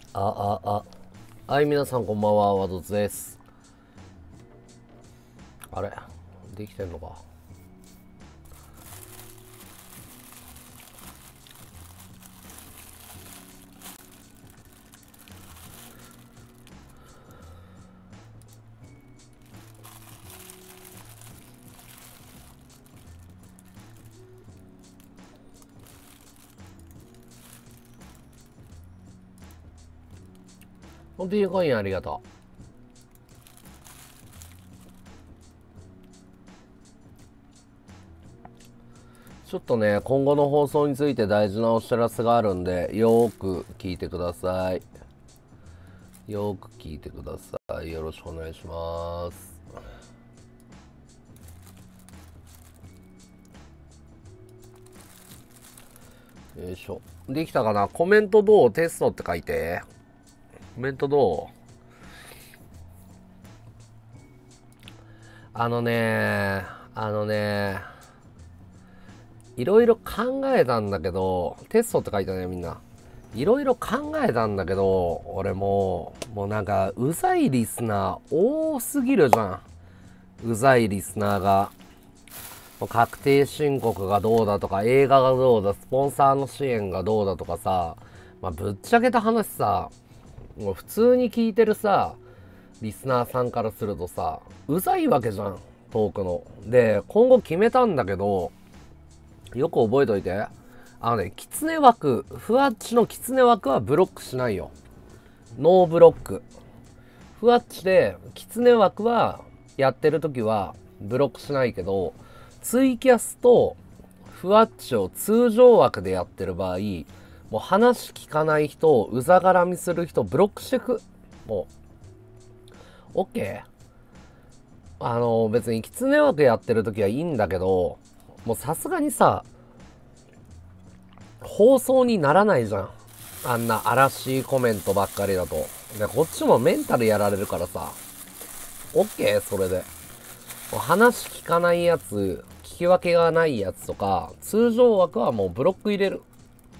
はい、皆さんこんばんは、ワドツです。あれできてんのか。ビーコインありがとう。ちょっとね、今後の放送について大事なお知らせがあるんで、よーく聞いてください。よーく聞いてください。よろしくお願いします。よいしょ。できたかな。コメントどう？テストって書いて。コメントどう？あのねいろいろ考えたんだけど、テストって書いたね、みんな。いろいろ考えたんだけど、俺もうなんか、うざいリスナー多すぎるじゃん。うざいリスナーが。もう確定申告がどうだとか、映画がどうだ、スポンサーの支援がどうだとかさ、まあ、ぶっちゃけた話さ、もう普通に聞いてるさ、リスナーさんからするとさ、うざいわけじゃん、トークの。で、今後決めたんだけど、よく覚えといて。キツネ枠、ふわっちのキツネ枠はブロックしないよ。ノーブロック。ふわっちで、キツネ枠は、やってる時は、ブロックしないけど、ツイキャスと、ふわっちを通常枠でやってる場合、もう話聞かない人、うざがらみする人、ブロックしてく。もう、OK？ 別にキツネ枠やってる時はいいんだけど、もうさすがにさ、放送にならないじゃん。あんな荒しいコメントばっかりだと。で、こっちもメンタルやられるからさ。OK？ それで。話聞かないやつ、聞き分けがないやつとか、通常枠はもうブロック入れる。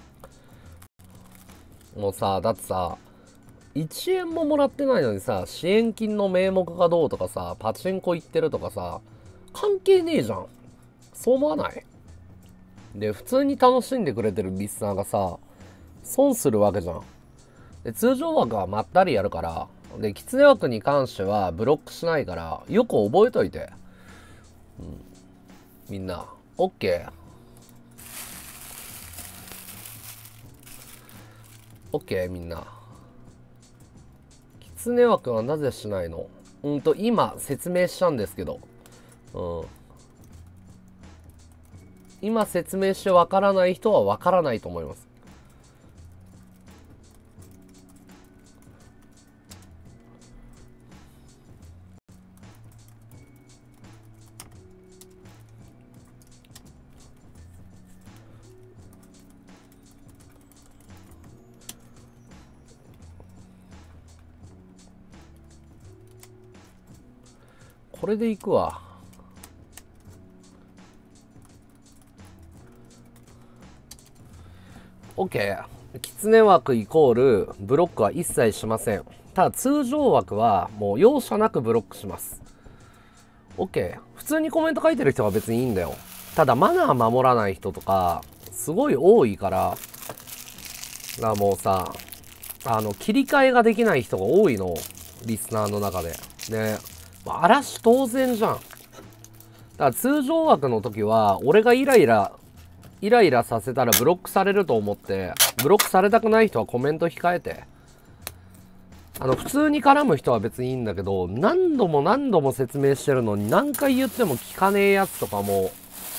もうさ、だってさ、1円ももらってないのにさ、支援金の名目がどうとかさ、パチンコ行ってるとかさ、関係ねえじゃん。そう思わない？で、普通に楽しんでくれてるリスナーがさ、損するわけじゃん。で、通常枠はまったりやるから、で、キツネ枠に関してはブロックしないから、よく覚えといて。みんな。OK？ OK？ みんな。キツネ枠はなぜしないの？今説明したんですけど。今説明してわからない人はわからないと思います。これでいくわ。OK。キツネ枠イコールブロックは一切しません。ただ通常枠はもう容赦なくブロックします。OK。普通にコメント書いてる人は別にいいんだよ。ただマナー守らない人とかすごい多いから、もうさ、切り替えができない人が多いの。リスナーの中で。ね。嵐当然じゃん。だから通常枠の時は、俺がイライラさせたらブロックされると思って、ブロックされたくない人はコメント控えて。普通に絡む人は別にいいんだけど、何度も何度も説明してるのに何回言っても聞かねえやつとかも、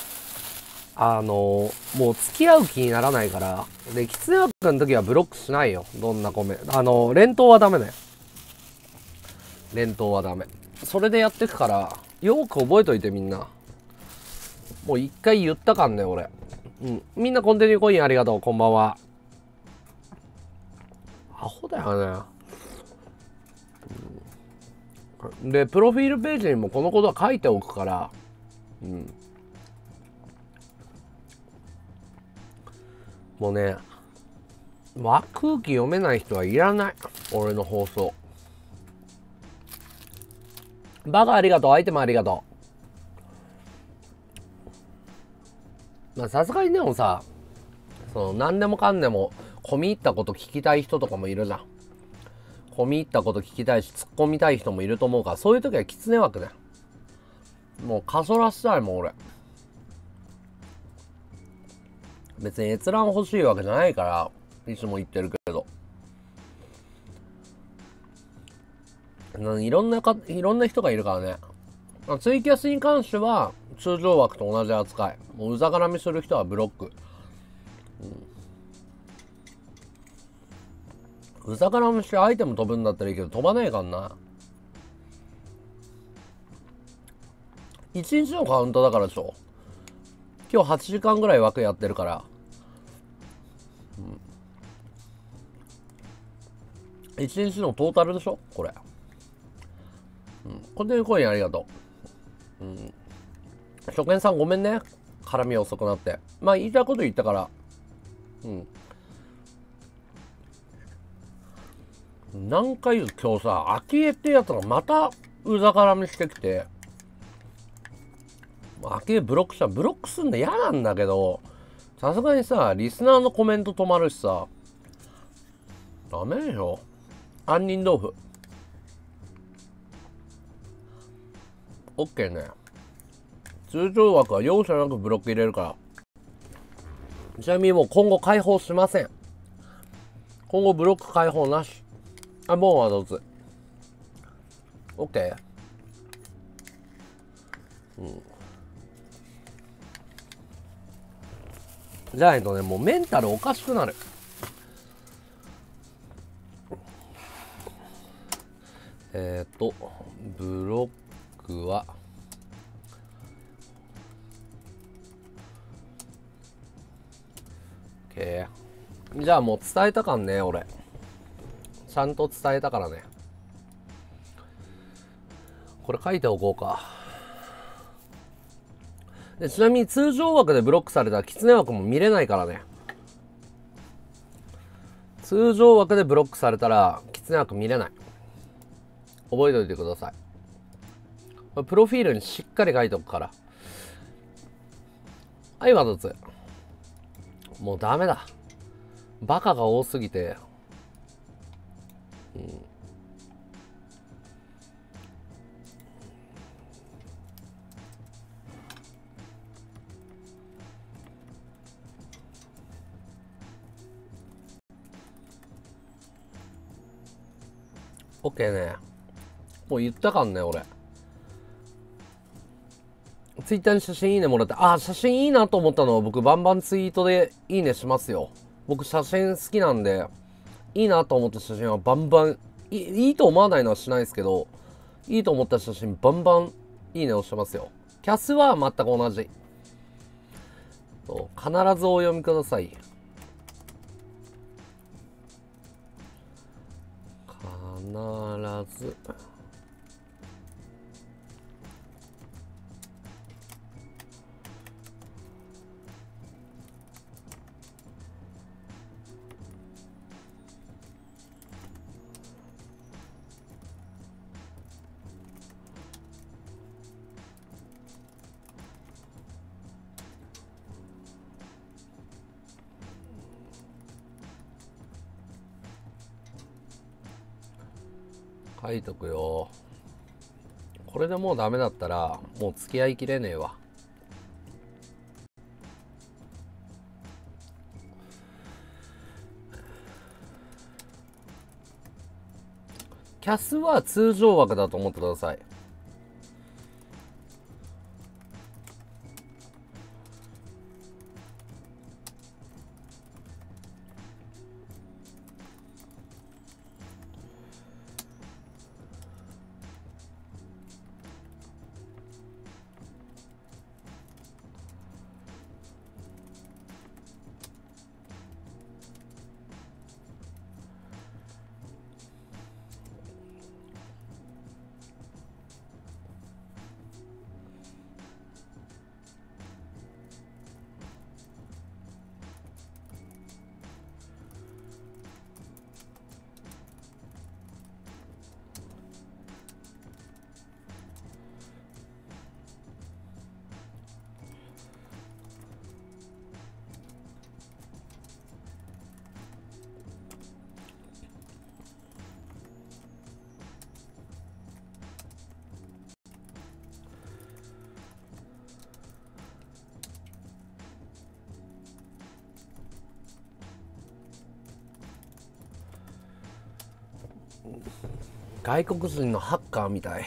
もう付き合う気にならないから。で、キツネ枠の時はブロックしないよ。どんなコメント。連投はダメね。連投はダメ。それでやってくから、よく覚えといてみんな。もう一回言ったかんね、俺。みんなコンティニューコインありがとう。こんばんは。アホだよね。で、プロフィールページにもこのことは書いておくから、もうね、 空気読めない人はいらない。俺の放送。バカありがとう。アイテムありがとう。まあさすがにでもさ、何でもかんでも込み入ったこと聞きたい人とかもいるじゃん。込み入ったこと聞きたいし突っ込みたい人もいると思うから、そういう時はキツネ枠だよ。もうかそらしたいもん俺。別に閲覧欲しいわけじゃないからいつも言ってるけど、いろんな人がいるからね。ツイキャスに関しては通常枠と同じ扱い。もううざがらみする人はブロック。うざがらみしてアイテム飛ぶんだったらいいけど飛ばないからな。1日のカウントだからでしょ。今日8時間ぐらい枠やってるから、1日のトータルでしょこれ。コンテンツコインありがとう。初見さんごめんね、絡み遅くなって。まあ言いたいこと言ったから。何回言う今日さ、アキエってやつがまたうざ絡みしてきて、アキエブロックすんの嫌なんだけど、さすがにさ、リスナーのコメント止まるしさ、ダメでしょ。杏仁豆腐。オッケーね。通常枠は容赦なくブロック入れるから。ちなみにもう今後開放しません。今後ブロック開放なし。もうはどうぞ。オッケー。じゃないとね、もうメンタルおかしくなる。ブロックはOK。じゃあもう伝えたかんね、俺。ちゃんと伝えたからね。これ書いておこうか。でちなみに通常枠でブロックされたらキツネ枠も見れないからね。通常枠でブロックされたらキツネ枠見れない。覚えておいてください。プロフィールにしっかり書いておくから。はい、ワドツ。もうダメだ。バカが多すぎて。オッケーね。もう言ったかんね、俺。ツイッターに写真いいねもらって、写真いいなと思ったのを僕バンバンツイートでいいねしますよ。僕写真好きなんで、いいなと思った写真はバンバン、いいと思わないのはしないですけど、いいと思った写真バンバンいいねをしてますよ。キャスは全く同じ。必ずお読みください。必ず。書いとくよ。これでもうダメだったらもう付き合いきれねえわ。キャスは通常枠だと思ってください。 外国人のハッカーみたい。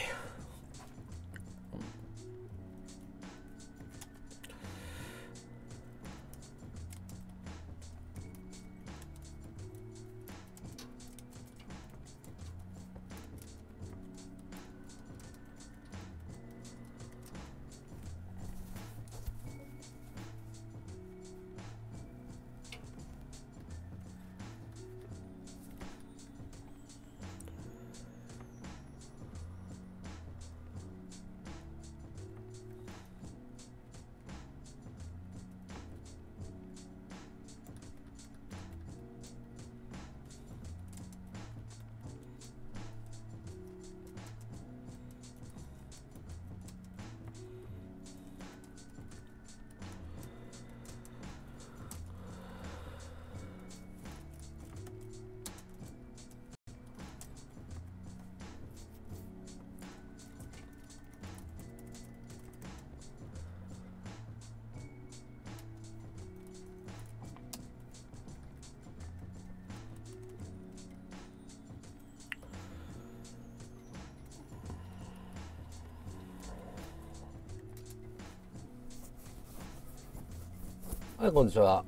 はい、こんにちは。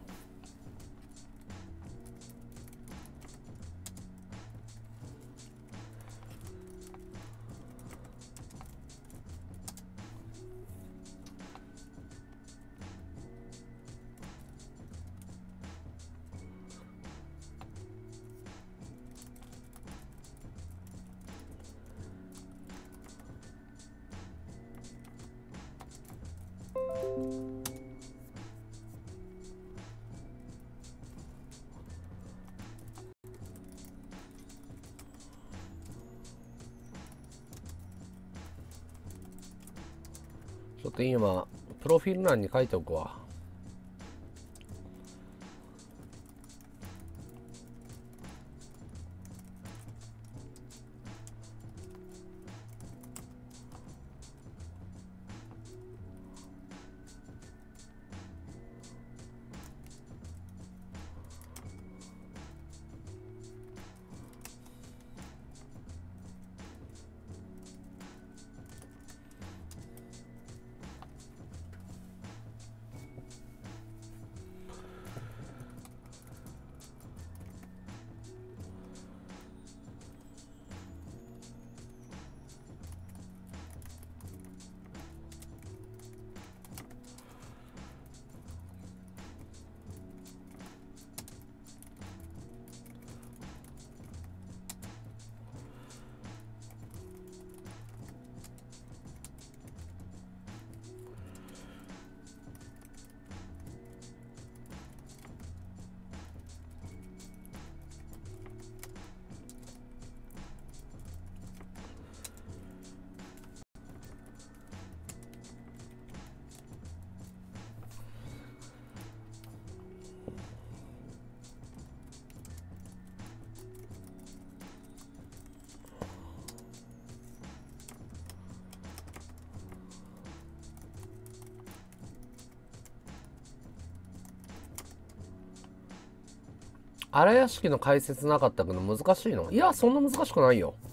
ちょっと今プロフィール欄に書いておくわ。荒屋敷の解説なかったけど難しいの？いや、そんな難しくないよ。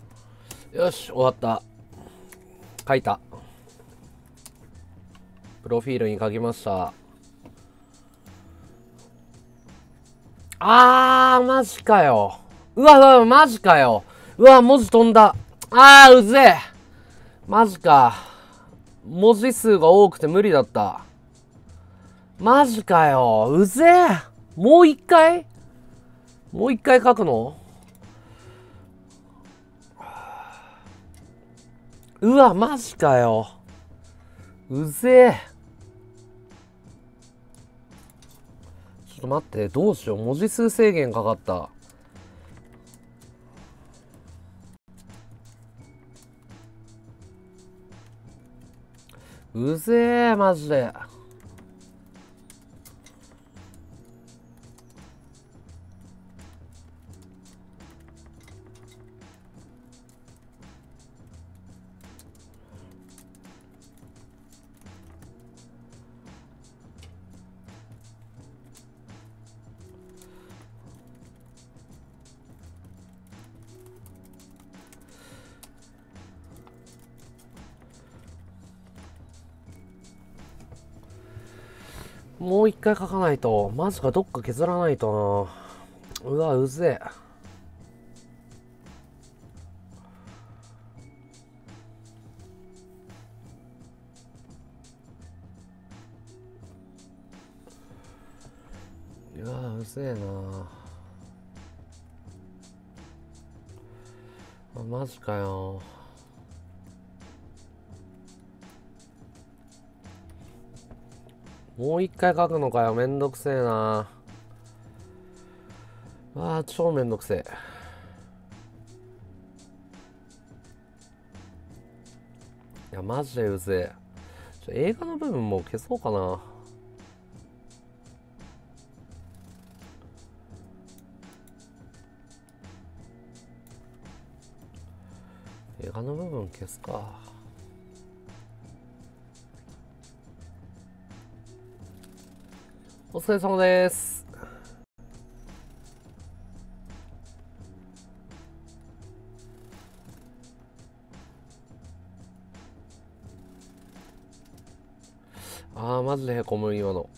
よし、終わった。書いた。プロフィールに書きました。マジかよ。うわうわ、マジかよ。うわ、文字飛んだ。うぜえ。マジか。文字数が多くて無理だった。マジかよ。うぜえ。もう一回書くの？うわ、マジかよ。うぜえ。ちょっと待って、どうしよう。文字数制限かかった。うぜえ、マジで。もう一回書かないと。マジか、どっか削らないとな。うわ、うぜえ。うわ、うぜえな。マジかよ。もう一回書くのかよ。めんどくせえな。超めんどくせえ。いや、マジでうぜえ。映画の部分もう消そうかな。映画の部分消すか。お疲れ様です。マジでへこむ今の。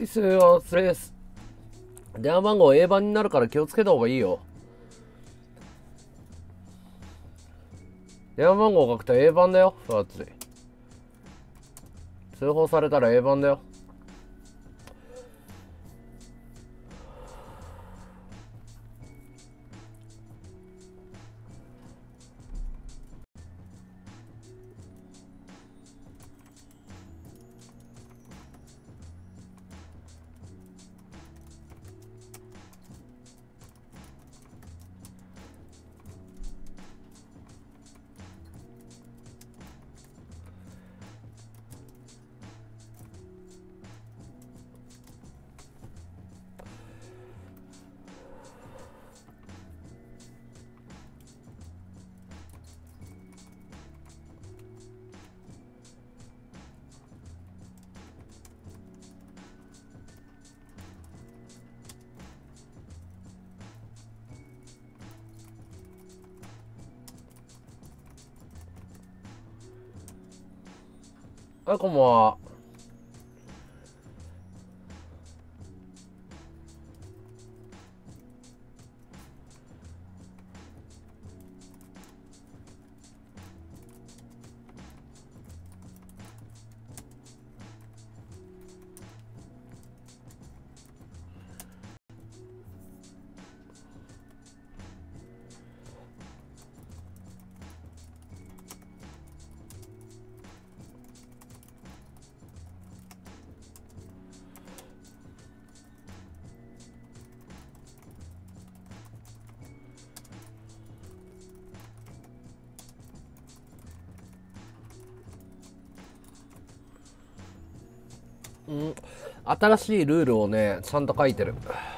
失礼です。電話番号 A 番になるから気をつけた方がいいよ。電話番号書くと A 番だよ、ふわっち。通報されたら A 番だよ。はい、こんばんは。新しいルールをね、ちゃんと書いてる。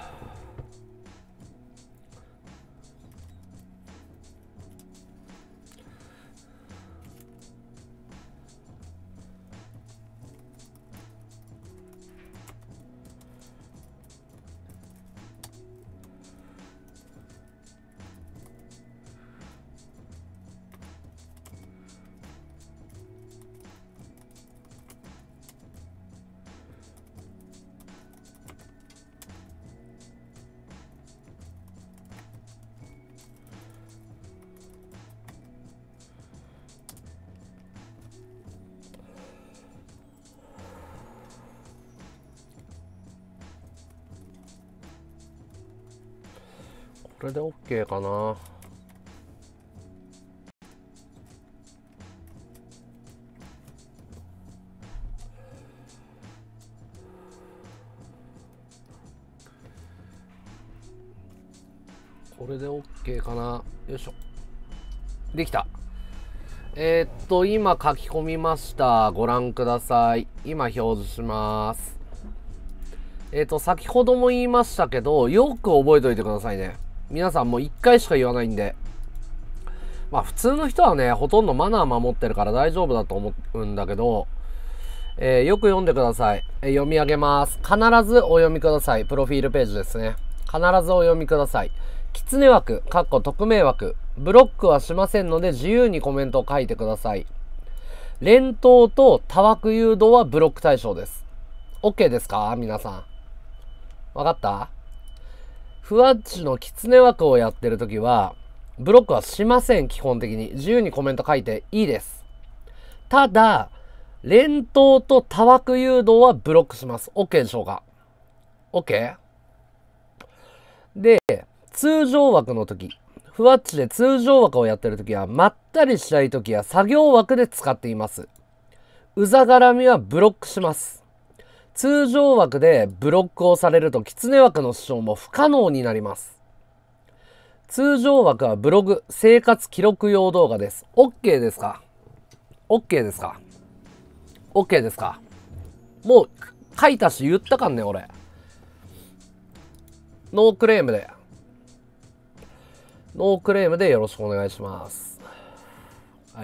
これで OK かな。これで OK かな。よいしょ。できた。今書き込みました。ご覧ください。今表示します。先ほども言いましたけど、よく覚えておいてくださいね。皆さんもう1回しか言わないんで。まあ普通の人はね、ほとんどマナー守ってるから大丈夫だと思うんだけど、よく読んでください。読み上げます。必ずお読みください。プロフィールページですね。必ずお読みください。狐枠、匿名枠、ブロックはしませんので自由にコメントを書いてください。連投と多枠誘導はブロック対象です。OK ですか皆さん。わかった？ふわっちの狐枠をやってるときは、ブロックはしません、基本的に。自由にコメント書いていいです。ただ、連投と多枠誘導はブロックします。OK でしょうか？ OK？ で、通常枠の時、ふわっちで通常枠をやってる時は、まったりしたい時や作業枠で使っています。うざがらみはブロックします。通常枠でブロックをされると、狐枠の視聴も不可能になります。通常枠はブログ、生活記録用動画です。OK ですか？ OK ですか？ OK ですか？もう書いたし言ったかんね、俺。ノークレームで。ノークレームでよろしくお願いします。はい。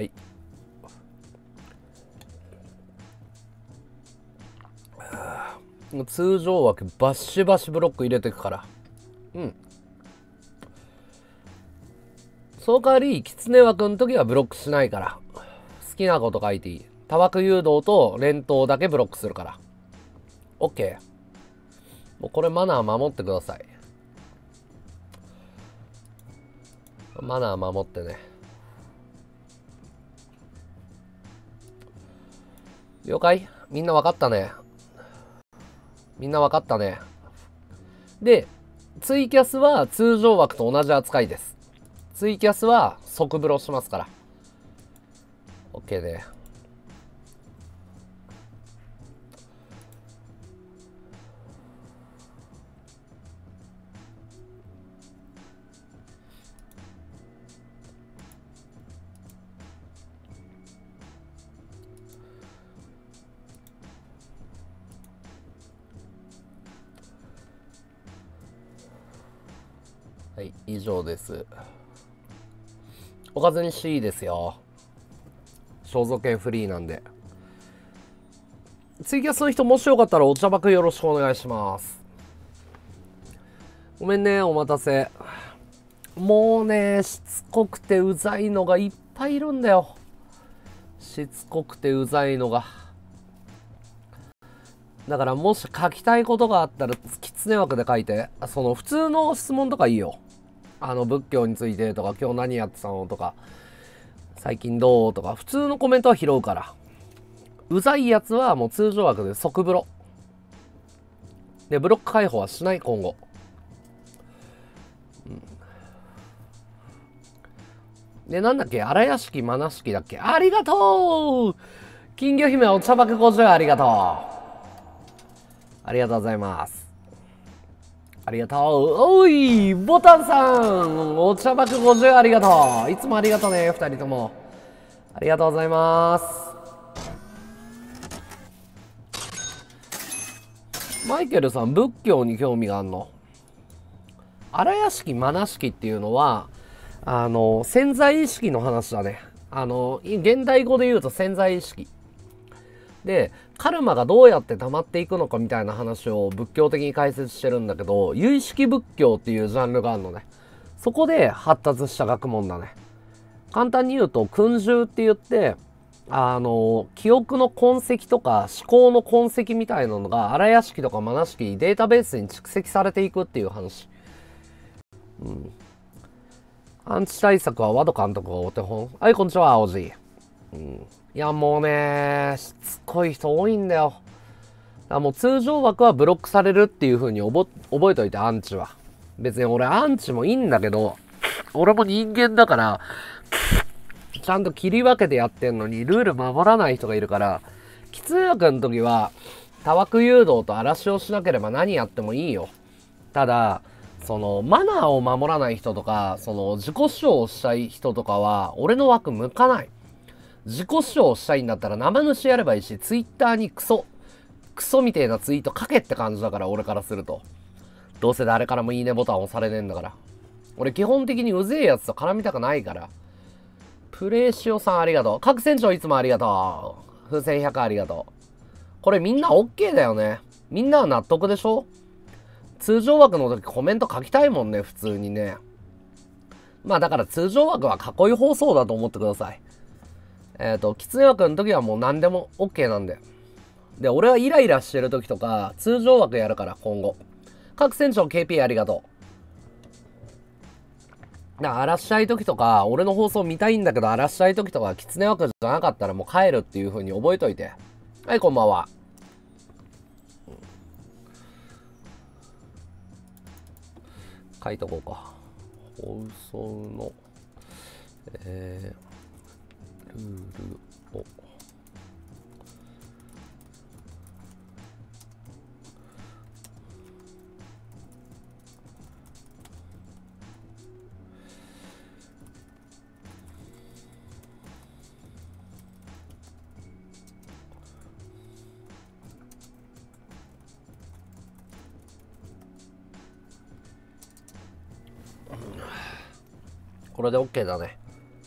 通常枠バシバシブロック入れていくから。うん。その代わり、狐枠の時はブロックしないから。好きなこと書いていい。多枠誘導と連投だけブロックするから。OK。 もうこれマナー守ってください。マナー守ってね。了解？みんな分かったね。みんな分かったね。で、ツイキャスは通常枠と同じ扱いです。ツイキャスは即風呂しますから。OK ね。はい、以上です。おかずにしていいですよ。肖像権フリーなんで。ツイキャスの人もしよかったらお茶爆よろしくお願いします。ごめんね、お待たせ。もうね、しつこくてうざいのがいっぱいいるんだよ。しつこくてうざいのが。だからもし書きたいことがあったら、キツネ枠で書いて。その普通の質問とかいいよ。仏教についてとか、今日何やってたのとか、最近どうとか、普通のコメントは拾うから。うざいやつはもう通常枠で即風呂。で、ブロック解放はしない、今後。で、なんだっけ、荒屋敷、マナ敷だっけ。ありがとう金魚姫お茶爆50ありがとう。ありがとうございます。ありがとう。おい、ボタンさんお茶爆50ありがとう。いつもありがとうね、二人とも。ありがとうございます。マイケルさん、仏教に興味があるの？荒屋敷、マナ敷っていうのは、潜在意識の話だね。現代語で言うと潜在意識。で、カルマがどうやって溜まっていくのかみたいな話を仏教的に解説してるんだけど、有意識仏教っていうジャンルがあるのね。そこで発達した学問だね。簡単に言うと、訓従って言って、記憶の痕跡とか思考の痕跡みたいなのが荒屋敷とかマナ敷データベースに蓄積されていくっていう話。うん。アンチ対策はワド監督がお手本。はい、こんにちは、青じ。うん。いや、もうね、しつこい人多いんだよ。だからもう通常枠はブロックされるっていう風に覚えといて、アンチは。別に俺アンチもいいんだけど、俺も人間だから、ちゃんと切り分けてやってんのに、ルール守らない人がいるから、きつい枠の時は、多枠誘導と嵐をしなければ何やってもいいよ。ただ、マナーを守らない人とか、自己主張をしたい人とかは、俺の枠向かない。自己主張をしたいんだったら生主やればいいし、ツイッターにクソみてえなツイート書けって感じだから、俺からすると。どうせ誰からもいいねボタン押されねえんだから。俺基本的にうぜえやつと絡みたくないから。プレイシオさんありがとう。各船長いつもありがとう。風船100ありがとう。これみんな OK だよね。みんなは納得でしょ？通常枠の時コメント書きたいもんね、普通にね。まあだから通常枠は囲い放送だと思ってください。きつい枠の時はもう何でも OK なんで。で、俺はイライラしてる時とか、通常枠やるから、今後。各船長 KP ありがとう。荒らしたい時とか、俺の放送見たいんだけど、荒らしたい時とか、きつね枠じゃなかったらもう帰るっていう風に覚えといて。はい、こんばんは。書いとこうか。放送の、ルールを。これで OK だね。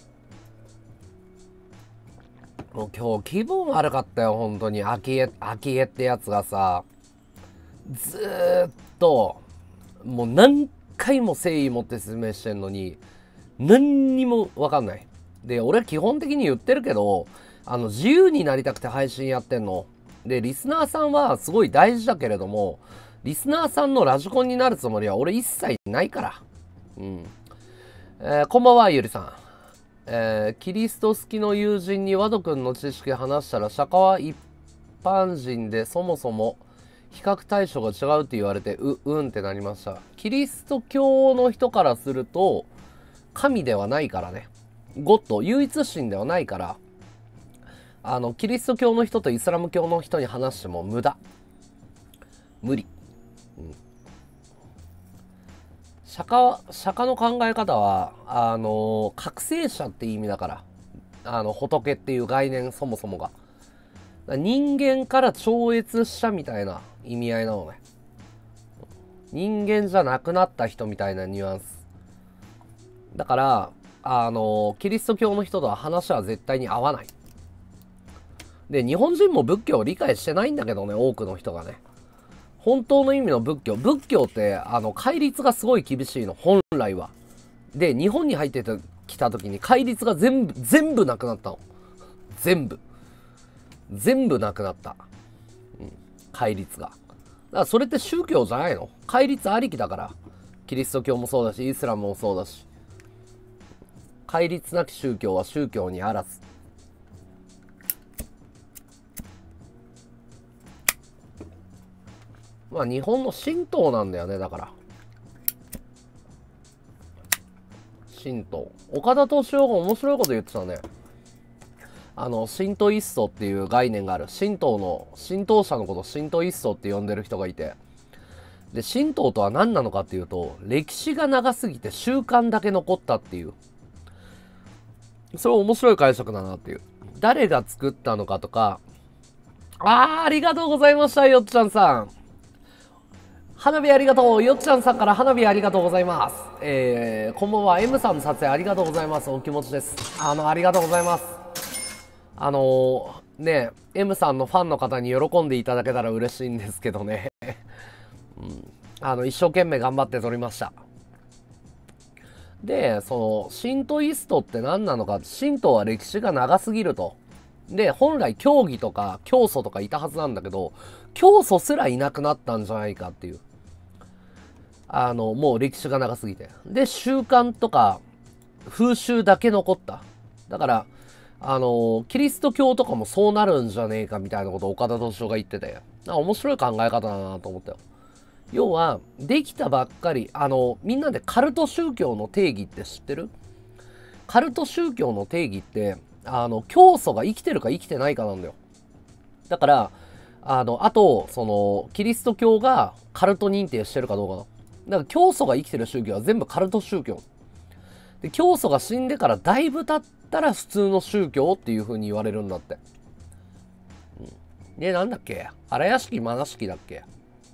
もう今日気分悪かったよ、本当に。秋江ってやつがさ、ずーっと、もう何回も誠意持って説明してんのに、何にもわかんない。で、俺は基本的に言ってるけど、自由になりたくて配信やってんの。で、リスナーさんはすごい大事だけれども、 リスナーさんのラジコンになるつもりは俺一切ないから。うん。こんばんは、ゆりさん。キリスト好きの友人にワド君の知識話したら、釈迦は一般人でそもそも比較対象が違うって言われて、うんってなりました。キリスト教の人からすると、神ではないからね。ゴッド、唯一神ではないから、キリスト教の人とイスラム教の人に話しても無駄。無理。うん。釈迦の考え方は、覚醒者って意味だから。仏っていう概念そもそもが。人間から超越したみたいな意味合いなのね。人間じゃなくなった人みたいなニュアンス。だから、キリスト教の人とは話は絶対に合わない。で、日本人も仏教を理解してないんだけどね、多くの人がね。本当の意味の仏教って、戒律がすごい厳しいの、本来は。で、日本に入ってきた時に戒律が全部なくなったの。全部なくなった。うん、戒律が。だからそれって宗教じゃないの？戒律ありきだから。キリスト教もそうだし、イスラムもそうだし。戒律なき宗教は宗教にあらず。まあ日本の神道なんだよね、だから。神道。岡田斗司夫が面白いこと言ってたね。神道一祖っていう概念がある。神道者のことを神道一祖って呼んでる人がいて。で、神道とは何なのかっていうと、歴史が長すぎて習慣だけ残ったっていう。それ面白い解釈だなっていう。誰が作ったのかとか、ありがとうございました、よっちゃんさん。花火ありがとう。よっちゃんさんから花火ありがとうございます。こんばんは。M さんの撮影ありがとうございます。お気持ちです。ありがとうございます。ね、M さんのファンの方に喜んでいただけたら嬉しいんですけどね。うん、一生懸命頑張って撮りました。で、神道イストって何なのか、神道は歴史が長すぎると。で、本来教義とか教祖とかいたはずなんだけど、教祖すらいなくなったんじゃないかっていう。もう歴史が長すぎて。で、習慣とか風習だけ残った。だから、キリスト教とかもそうなるんじゃねえかみたいなことを岡田斗司夫が言ってて、面白い考え方だなと思ったよ。要は、できたばっかり、みんなでカルト宗教の定義って知ってる？カルト宗教の定義って、教祖が生きてるか生きてないかなんだよ。だから、あと、キリスト教がカルト認定してるかどうかな。だから教祖が生きてる宗教は全部カルト宗教。で、教祖が死んでからだいぶ経ったら普通の宗教っていう風に言われるんだって。で、なんだっけ？荒屋敷愛敷だっけ？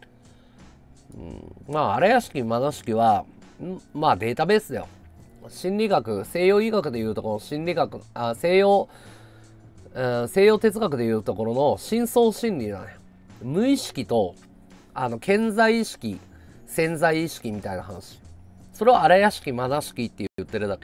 まあ、荒屋敷愛敷は、まあデータベースだよ。心理学、西洋医学でいうところ心理学、西洋哲学でいうところの深層心理だね。無意識と、顕在意識、潜在意識みたいな話。それを荒屋敷愛敷って言ってるだけ。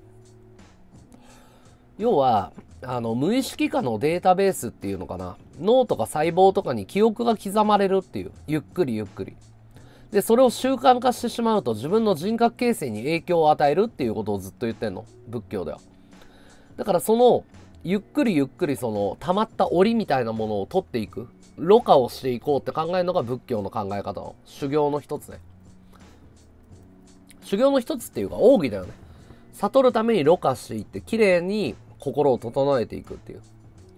要は、無意識下のデータベースっていうのかな。脳とか細胞とかに記憶が刻まれるっていう。ゆっくりゆっくり。で、それを習慣化してしまうと自分の人格形成に影響を与えるっていうことをずっと言ってんの。仏教では。だからゆっくりゆっくり溜まった檻みたいなものを取っていく。ろ過をしていこうって考えるのが仏教の考え方の修行の一つね。修行の一つっていうか奥義だよね。悟るためにろ過していって綺麗に心を整えていくっていう。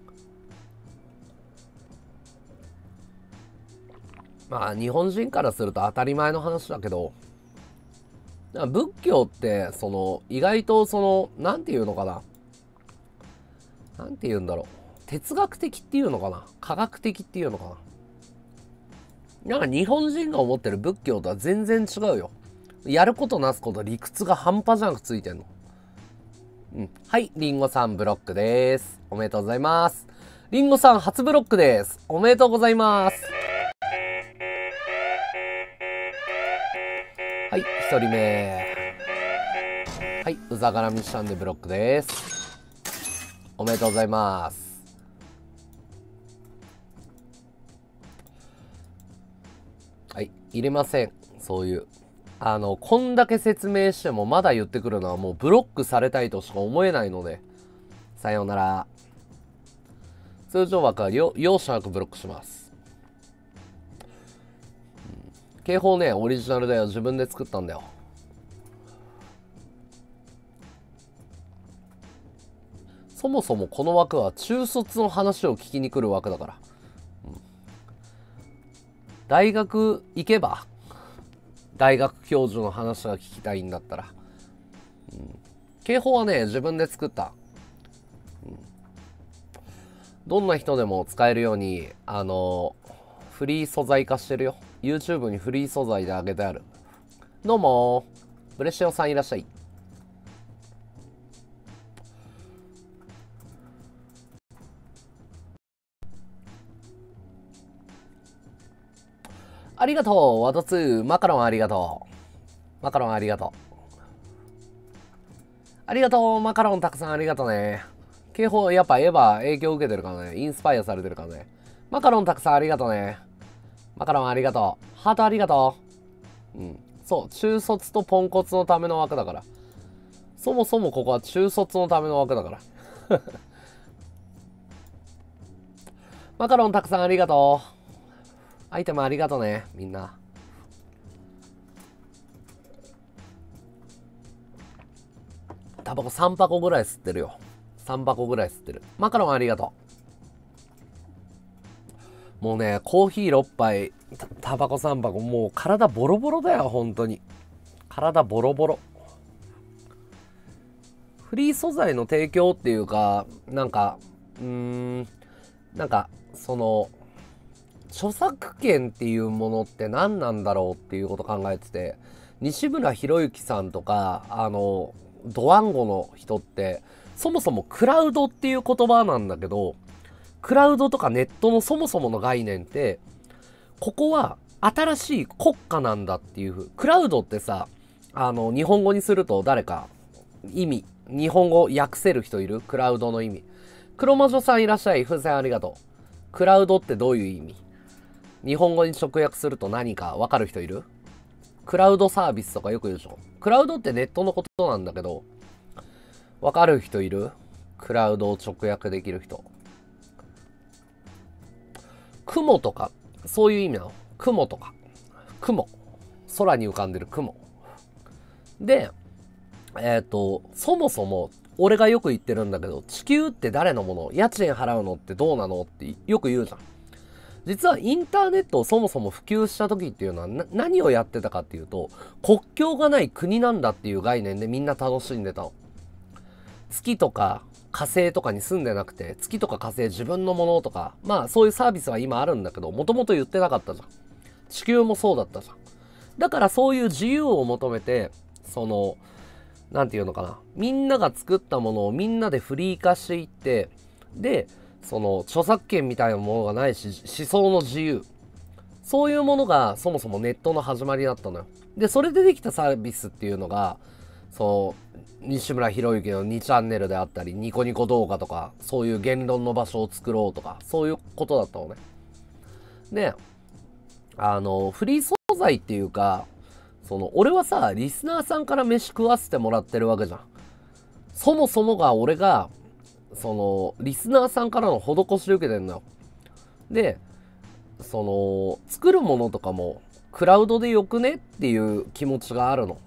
まあ日本人からすると当たり前の話だけど、仏教って意外となんていうのかな、なんて言うんだろう、哲学的っていうのかな、科学的っていうのかな。なんか日本人が思ってる仏教とは全然違うよ。やることなすこと理屈が半端じゃなくついてんの。はい、リンゴさんブロックです。おめでとうございます。リンゴさん初ブロックです。おめでとうございます。はい、一人目。はい、うざがらみしたんでブロックです。おめでとうございます。はい、 いりません。そういう。こんだけ説明してもまだ言ってくるのはもうブロックされたいとしか思えないので。さようなら。通常枠は容赦なくブロックします。警報ね、オリジナルだよ。自分で作ったんだよ。そもそもこの枠は中卒の話を聞きに来る枠だから。大学行けば大学教授の話が聞きたいんだったら。警報はね、自分で作った。どんな人でも使えるように、フリー素材化してるよ。YouTube にフリー素材で上げてある。どうもブレシオさんいらっしゃい。ありがとう、ワトツー、マカロンありがとう。マカロンありがとう。ありがとう、マカロンたくさんありがとうね。警報、やっぱエヴァ影響受けてるからね。インスパイアされてるからね。マカロンたくさんありがとうね。マカロンありがとう。ハートありがとう。そう、中卒とポンコツのための枠だから。そもそもここは中卒のための枠だから。マカロンたくさんありがとう。アイテムありがとうね、みんな。タバコ3箱ぐらい吸ってるよ。3箱ぐらい吸ってる。マカロンありがとう。もうね、コーヒー6杯、タバコ3箱、もう体ボロボロだよ、本当に。体ボロボロ。フリー素材の提供っていうか、なんか、その、著作権っていうものって何なんだろうっていうこと考えてて、西村博之さんとか、ドワンゴの人って、そもそもクラウドっていう言葉なんだけど、クラウドとかネットのそもそもの概念って、ここは新しい国家なんだっていうクラウドってさ、日本語にすると誰か意味、日本語訳せる人いる？クラウドの意味。黒魔女さんいらっしゃい。風船ありがとう。クラウドってどういう意味？日本語に直訳すると何か分かる人いる？クラウドサービスとかよく言うでしょ。クラウドってネットのことなんだけど、分かる人いる？クラウドを直訳できる人。雲とか、そういう意味なの。雲とか。雲。空に浮かんでる雲。で、そもそも、俺がよく言ってるんだけど、地球って誰のもの？家賃払うのってどうなのってよく言うじゃん。実はインターネットをそもそも普及した時っていうのは何をやってたかっていうと、国境がない国なんだっていう概念でみんな楽しんでたの。月とか火星とかに住んでなくて、月とか火星自分のものとか、まあそういうサービスは今あるんだけど、もともと言ってなかったじゃん。地球もそうだったじゃん。だからそういう自由を求めて、なんていうのかな。みんなが作ったものをみんなでフリー化していって、で、著作権みたいなものがないし、思想の自由。そういうものがそもそもネットの始まりだったのよ。で、それでできたサービスっていうのが、西村博之の2チャンネルであったり、ニコニコ動画とか、そういう言論の場所を作ろうとか、そういうことだったのね。で、フリー素材っていうか、俺はさ、リスナーさんから飯食わせてもらってるわけじゃん。そもそもが俺が、リスナーさんからの施し受けてんのよ。で、作るものとかも、クラウドでよくねっていう気持ちがあるの。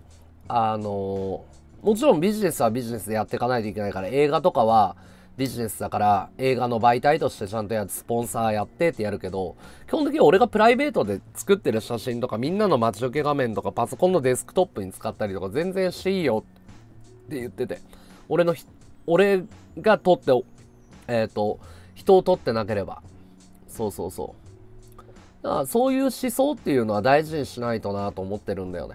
もちろんビジネスはビジネスでやっていかないといけないから、映画とかはビジネスだから、映画の媒体としてちゃんとスポンサーやってってやるけど、基本的に俺がプライベートで作ってる写真とか、みんなの待ち受け画面とか、パソコンのデスクトップに使ったりとか、全然していいよって言ってて、俺が撮って、人を撮ってなければ。そうそうそう。だからそういう思想っていうのは大事にしないとなと思ってるんだよね。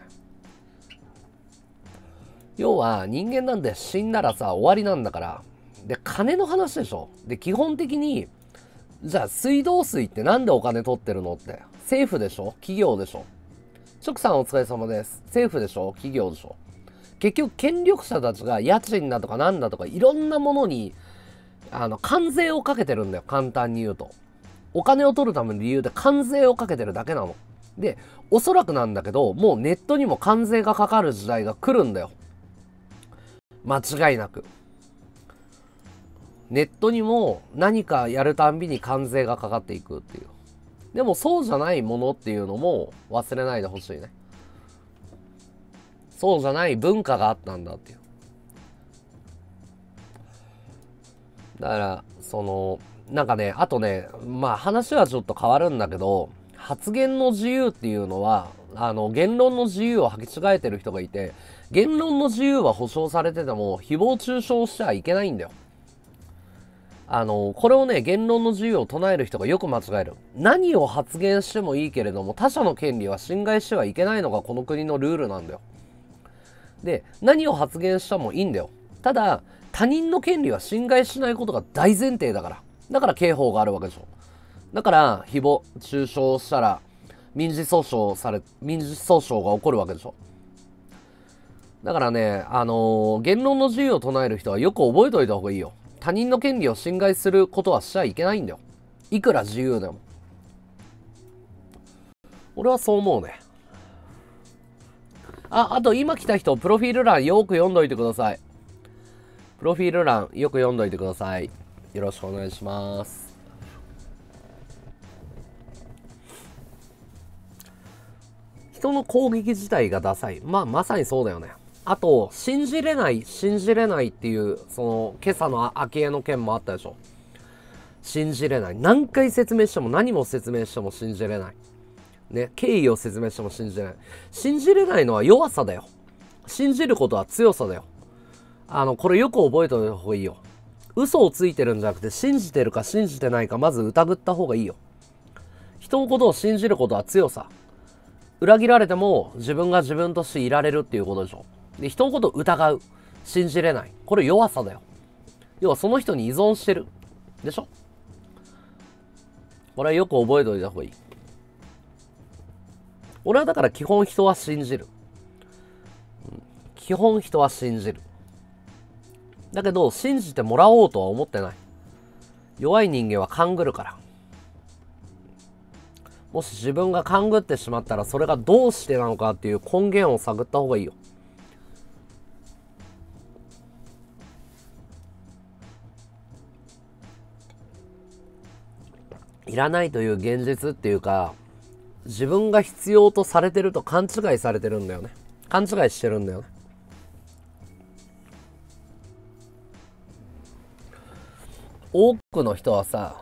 要は人間なんで死んだらさ、終わりなんだから。で、金の話でしょ。で、基本的に、じゃあ水道水ってなんでお金取ってるのって。政府でしょ？企業でしょ？直さんお疲れ様です。政府でしょ？企業でしょ？結局権力者たちが家賃だとかなんだとかいろんなものに関税をかけてるんだよ。簡単に言うと。お金を取るための理由で関税をかけてるだけなの。 で、おそらくなんだけど、もうネットにも関税がかかる時代が来るんだよ。間違いなく。ネットにも何かやるたんびに関税がかかっていくっていう。でもそうじゃないものっていうのも忘れないでほしいね。そうじゃない文化があったんだっていう。だから、なんかね、あとね、まあ話はちょっと変わるんだけど、発言の自由っていうのは、言論の自由を履き違えてる人がいて、言論の自由は保障されてても、誹謗中傷しちゃいけないんだよ。これをね、言論の自由を唱える人がよく間違える。何を発言してもいいけれども、他者の権利は侵害してはいけないのがこの国のルールなんだよ。で、何を発言してもいいんだよ。ただ、他人の権利は侵害しないことが大前提だから。だから刑法があるわけでしょ。だから、誹謗中傷したら、民事訴訟が起こるわけでしょ。だからね、言論の自由を唱える人はよく覚えておいた方がいいよ。他人の権利を侵害することはしちゃいけないんだよ。いくら自由でも。俺はそう思うね。あと今来た人、プロフィール欄よく読んどいてください。プロフィール欄よく読んどいてください。よろしくお願いします。人の攻撃自体がダサい。まさにそうだよね。あと、信じれないっていう、今朝の昭恵の件もあったでしょ。信じれない。何回説明しても何も説明しても信じれない。ね、経緯を説明しても信じれない。信じれないのは弱さだよ。信じることは強さだよ。これよく覚えておいた方がいいよ。嘘をついてるんじゃなくて、信じてるか信じてないかまず疑った方がいいよ。人のことを信じることは強さ。裏切られても自分が自分としていられるっていうことでしょ。で、人のことを疑う。信じれない。これ弱さだよ。要はその人に依存してる。でしょ。これはよく覚えておいた方がいい。俺はだから基本人は信じる。基本人は信じる。だけど、信じてもらおうとは思ってない。弱い人間は勘ぐるから。もし自分が勘ぐってしまったら、それがどうしてなのかっていう根源を探った方がいいよ。いらないという現実っていうか、自分が必要とされてると勘違いされてるんだよね。勘違いしてるんだよね。多くの人はさ、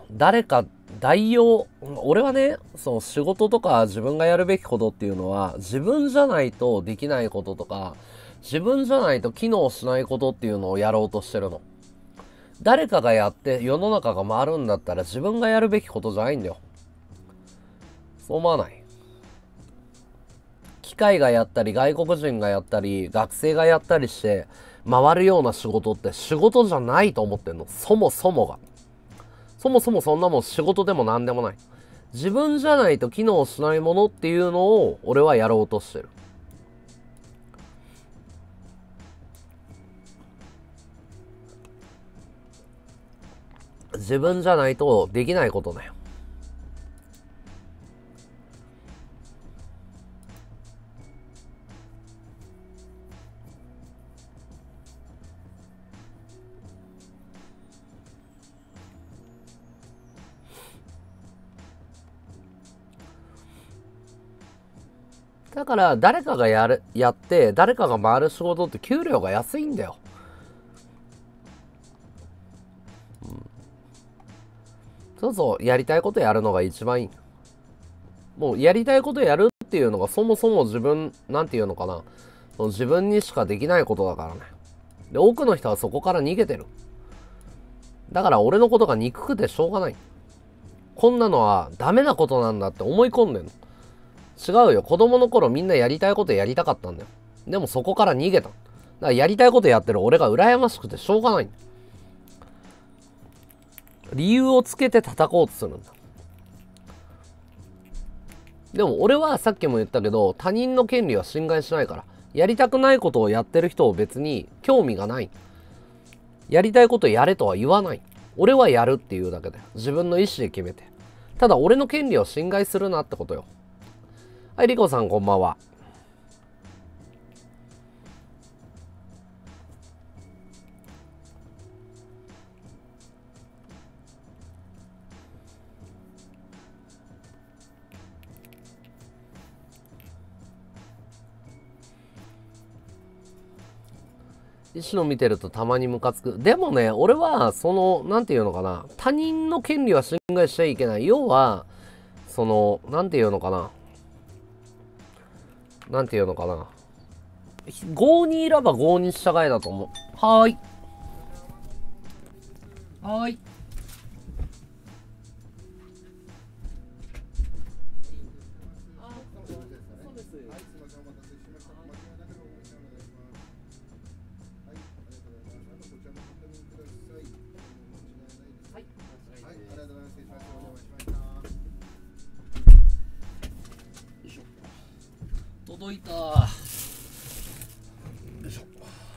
俺はね、仕事とか自分がやるべきことっていうのは、自分じゃないとできないこととか、自分じゃないと機能しないことっていうのをやろうとしてるの。誰かがやって世の中が回るんだったら自分がやるべきことじゃないんだよ。そう思わない？機械がやったり、外国人がやったり、学生がやったりして回るような仕事って仕事じゃないと思ってんの。そもそもそんなもん仕事でもなんでもない。自分じゃないと機能しないものっていうのを俺はやろうとしてる。自分じゃないとできないことだよ。だから誰かがやって誰かが回る仕事って給料が安いんだよ。そうそう、やりたいことやるのが一番いい。もうやりたいことやるっていうのがそもそもなんていうのかな。自分にしかできないことだからね。で、多くの人はそこから逃げてる。だから俺のことが憎くてしょうがない。こんなのはダメなことなんだって思い込んでんの。違うよ。子供の頃みんなやりたいことやりたかったんだよ。でもそこから逃げた。だからやりたいことやってる俺が羨ましくてしょうがないんだ。理由をつけて叩こうとするんだ。でも俺はさっきも言ったけど、他人の権利は侵害しないから。やりたくないことをやってる人を別に興味がない。やりたいことやれとは言わない。俺はやるっていうだけで。自分の意思で決めて。ただ俺の権利を侵害するなってことよ。 はい、リコさんこんばんは。石野見てるとたまにムカつく。でもね、俺は、なんていうのかな。他人の権利は侵害しちゃいけない。要は、なんていうのかな。なんていうのかな。郷にいれば郷に従えだと思う。はーい。はーい。届いた。よいしょ。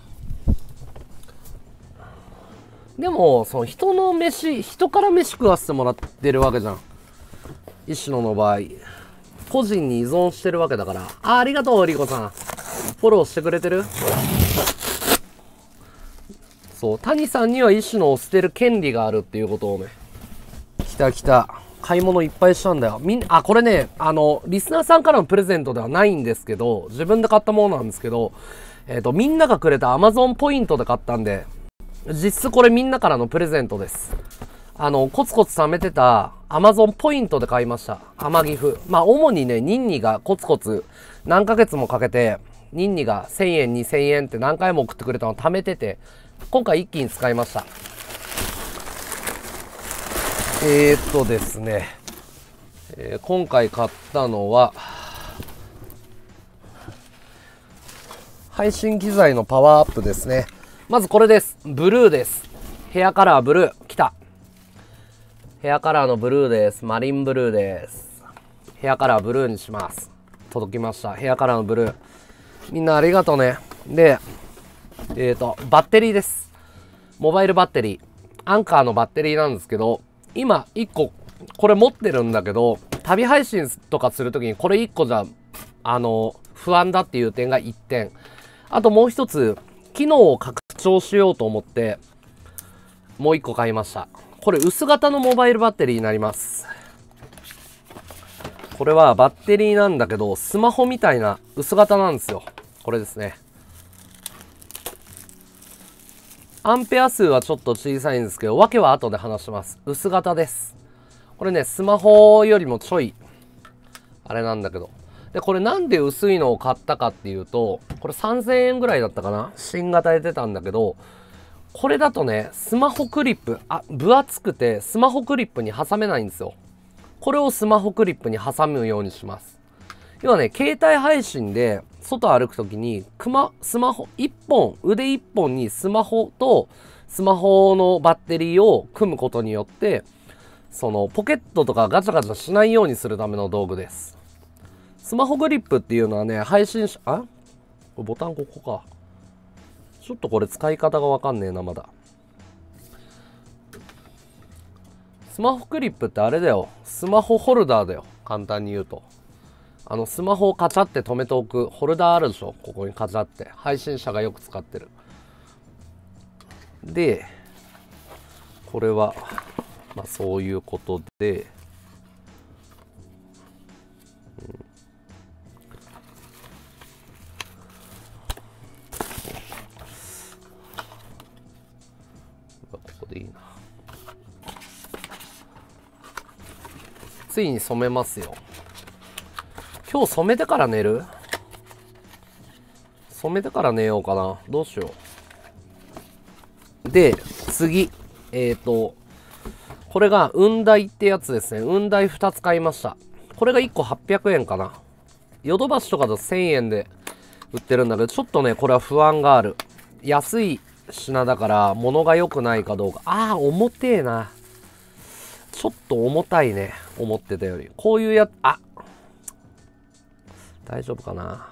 でも人から飯食わせてもらってるわけじゃん。石野の場合個人に依存してるわけだから。ありがとうリコさん、フォローしてくれてる。そう、谷さんには石野を捨てる権利があるっていうことをね。来た来た、買い物いっぱいしたんだよ。これね、リスナーさんからのプレゼントではないんですけど、自分で買ったものなんですけど、みんながくれた Amazon ポイントで買ったんで、実質これみんなからのプレゼントです。コツコツ貯めてた Amazon ポイントで買いました。天岐阜。まあ、主にね、ニンニがコツコツ何ヶ月もかけて、ニンニが1000円、2000円って何回も送ってくれたのを貯めてて、今回一気に使いました。ですね、今回買ったのは、配信機材のパワーアップですね。まずこれです。ブルーです。ヘアカラーブルー。来た。ヘアカラーのブルーです。マリンブルーです。ヘアカラーブルーにします。届きました。ヘアカラーのブルー。みんなありがとうね。で、バッテリーです。モバイルバッテリー。アンカーのバッテリーなんですけど、今1個これ持ってるんだけど、旅配信とかするときにこれ1個じゃ、不安だっていう点が1点。あともう一つ、機能を拡張しようと思って、もう1個買いました。これ薄型のモバイルバッテリーになります。これはバッテリーなんだけど、スマホみたいな薄型なんですよ。これですね。アンペア数はちょっと小さいんですけど、訳は後で話します。薄型です。これね、スマホよりもちょい、あれなんだけど。で、これなんで薄いのを買ったかっていうと、これ3000円ぐらいだったかな？新型で出たんだけど、これだとね、スマホクリップ、分厚くてスマホクリップに挟めないんですよ。これをスマホクリップに挟むようにします。要はね、携帯配信で外歩くときに、スマホ1本、腕1本にスマホとスマホのバッテリーを組むことによって、ポケットとかガチャガチャしないようにするための道具です。スマホグリップっていうのはね、配信者、ボタンここか。ちょっとこれ使い方がわかんねえな、まだ。スマホクリップってあれだよ。スマホホルダーだよ。簡単に言うと。スマホをカチャって止めておくホルダーあるでしょ。ここにカチャって。配信者がよく使ってる。で、これは、まあそういうことで、ここでいいな。ついに染めますよ。今日染めてから寝る？染めてから寝ようかな。どうしよう。で、次。これが雲台ってやつですね。雲台2つ買いました。これが1個800円かな。ヨドバシとかだと1000円で売ってるんだけど、ちょっとね、これは不安がある。安い品だから、物が良くないかどうか。重てえな。ちょっと重たいね。思ってたより。こういうやつ、大丈夫かな。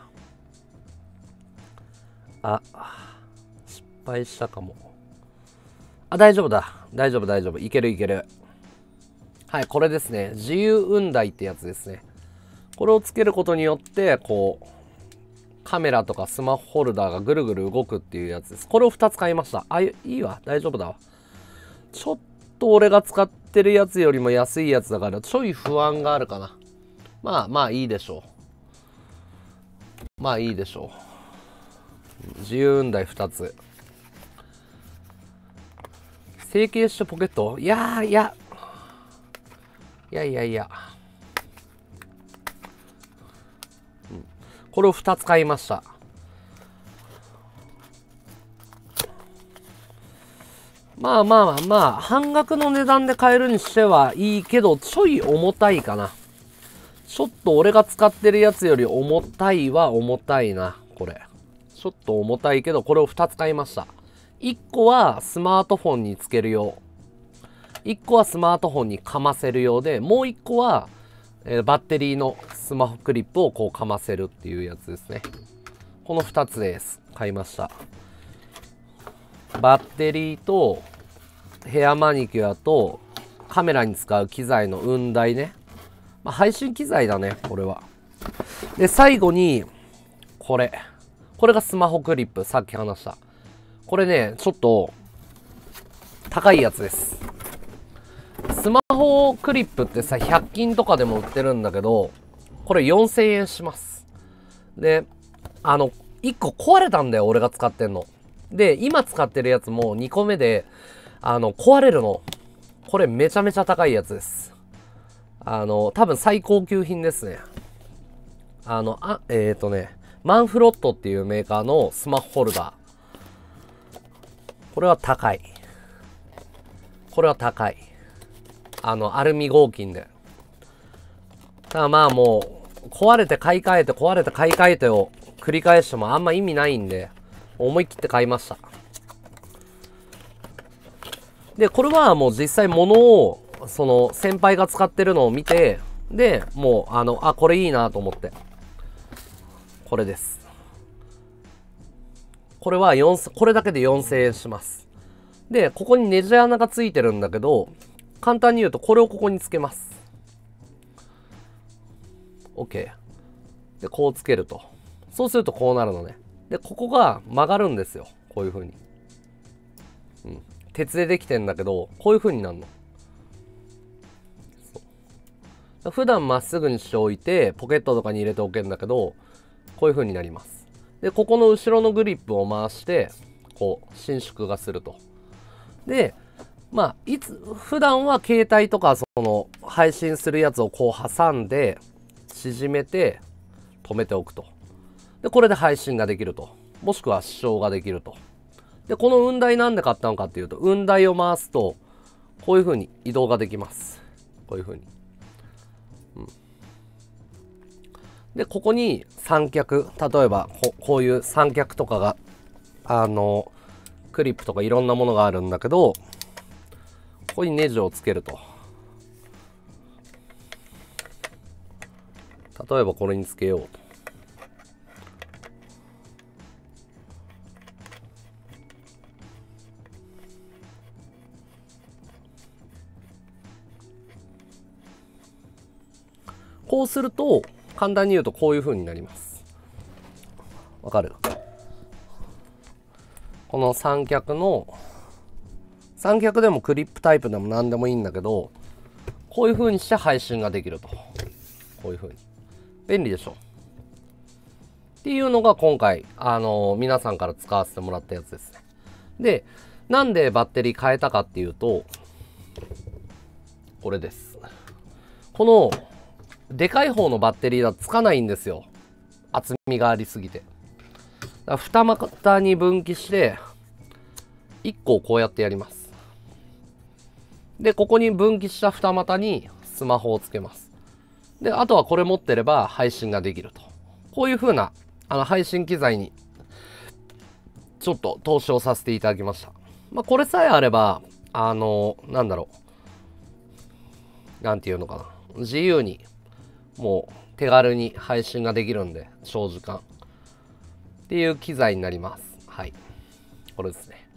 失敗したかも。大丈夫だ。大丈夫、大丈夫。いけるいける。はい、これですね。自由雲台ってやつですね。 これをつけることによって、こう、カメラとかスマホホルダーがぐるぐる動くっていうやつです。これを2つ買いました。いいわ。大丈夫だわ。ちょっと俺が使ってるやつよりも安いやつだから、ちょい不安があるかな。まあいいでしょう。まあいいでしょう。自由雲台2つ。成形してポケット？いや。これを2つ買いました。まあ、半額の値段で買えるにしてはいいけど、ちょい重たいかな。ちょっと俺が使ってるやつより重たいは重たいな、これ。ちょっと重たいけど、これを2つ買いました。1個はスマートフォンにつける用。1個はスマートフォンにかませる用で、もう1個は、バッテリーのスマホクリップをこうかませるっていうやつですね。この2つです。買いました。バッテリーとヘアマニキュアとカメラに使う機材の雲台ね。配信機材だね、これは。で、最後に、これがスマホクリップ、さっき話した。これね、ちょっと、高いやつです。スマホクリップってさ、100均とかでも売ってるんだけど、これ4000円します。で、1個壊れたんだよ、俺が使ってんの。で、今使ってるやつも2個目で、壊れるの。これめちゃめちゃ高いやつです。多分最高級品ですね。マンフロットっていうメーカーのスマホホルダー。これは高い。アルミ合金で。ただまあもう、壊れて買い替えて、壊れて買い替えてを繰り返してもあんま意味ないんで、思い切って買いました。で、これはもう実際物を、その先輩が使ってるのを見て、で、もう、これいいなと思って。これです。これはこれだけで4000円します。で、ここにネジ穴がついてるんだけど、簡単に言うとこれをここにつけます。OK。で、こうつけると。そうするとこうなるのね。で、ここが曲がるんですよ。こういう風に。鉄でできてんだけど、こういう風になるの。普段まっすぐにしておいて、ポケットとかに入れておけるんだけど、こういう風になります。で、ここの後ろのグリップを回して、こう、伸縮がすると。で、普段は携帯とか、その、配信するやつをこう挟んで、縮めて、止めておくと。で、これで配信ができると。もしくは視聴ができると。で、この雲台なんで買ったのかっていうと、雲台を回すと、こういう風に移動ができます。こういう風に。で、ここに三脚、例えばこういう三脚とかが、クリップとかいろんなものがあるんだけど、ここにネジをつけると。例えばこれにつけようと。こうすると、簡単に言うとこういう風になります。わかる？この三脚でもクリップタイプでも何でもいいんだけど、こういう風にして配信ができると。こういう風に。便利でしょ。っていうのが今回、皆さんから使わせてもらったやつですね。で、なんでバッテリー変えたかっていうと、これです。この、でかい方のバッテリーだとつかないんですよ。厚みがありすぎて。だから二股に分岐して、1個をこうやってやります。で、ここに分岐した二股にスマホをつけます。で、あとはこれ持ってれば配信ができると。こういう風な、配信機材に、ちょっと投資をさせていただきました。これさえあれば、なんだろう。なんていうのかな。自由に、もう手軽に配信ができるんで、長時間。っていう機材になります。はい。これですね。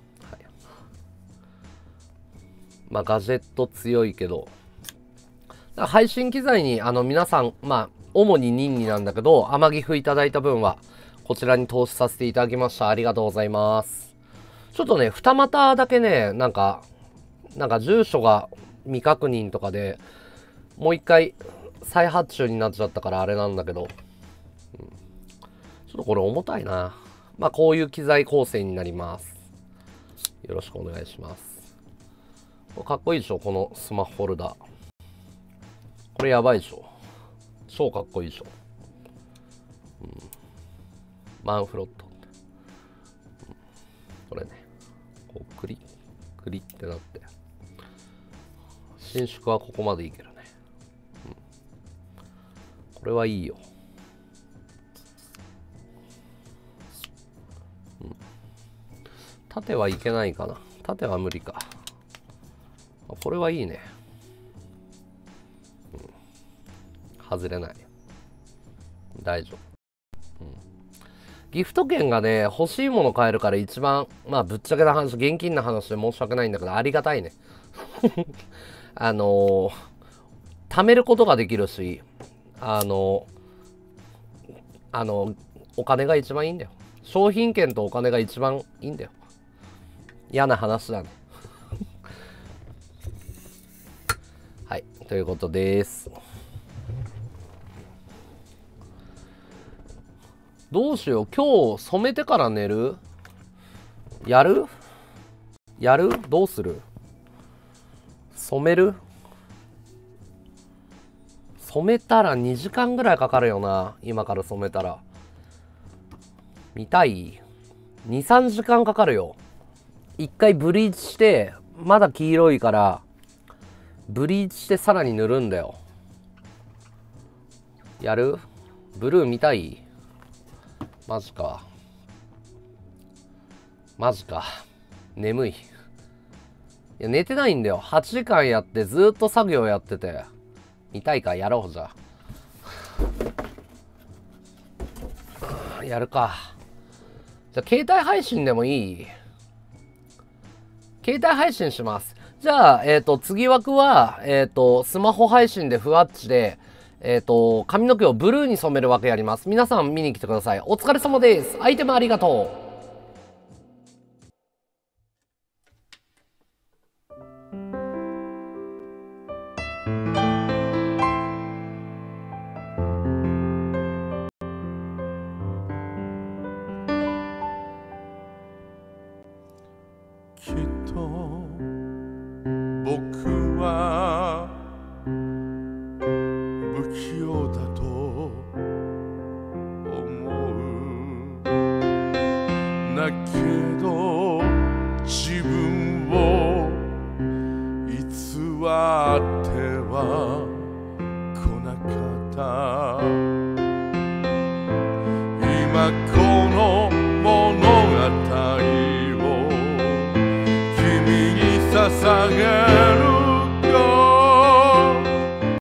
はい、ガジェット強いけど、 配信機材に皆さん、まあ主に任になんだけど、天岐阜いただいた分はこちらに投資させていただきました。ありがとうございます。ちょっとね、二股だけね、なんか住所が未確認とかでもう一回再発注になっちゃったからあれなんだけど、ちょっとこれ重たいな。まあこういう機材構成になります。よろしくお願いします。これかっこいいでしょ、このスマホホルダー。これやばいでしょ。超かっこいいでしょ。マンフロット。これね、こうクリクリってなって、伸縮はここまでいけるね。これはいいよ。縦はいけないかな。縦は無理か。これはいいね。外れない。大丈夫。ギフト券がね、欲しいもの買えるから一番、まあぶっちゃけな話、現金な話で申し訳ないんだけど、ありがたいね。貯めることができるし、お金が一番いいんだよ。商品券とお金が一番いいんだよ。嫌な話だね。はい、ということです。どうしよう、今日染めてから寝る？やるどうする？染める？染めたら2時間ぐらいかかるよな。今から染めたら。見たい？ 2、3時間かかるよ。一回ブリーチして、まだ黄色いから、ブリーチしてさらに塗るんだよ。やる？ブルー見たい？マジか。マジか。眠い。いや、寝てないんだよ。8時間やってずっと作業やってて。見たいか？やろうじゃあ。やるか。じゃあ、携帯配信でもいい？携帯配信します。じゃあ、次枠は、スマホ配信でふわっちで、髪の毛をブルーに染めるわけやります。皆さん見に来てください。お疲れ様です。アイテムありがとう。 きっと僕は不器用だと思う。だけど自分を偽っては来なかった。今この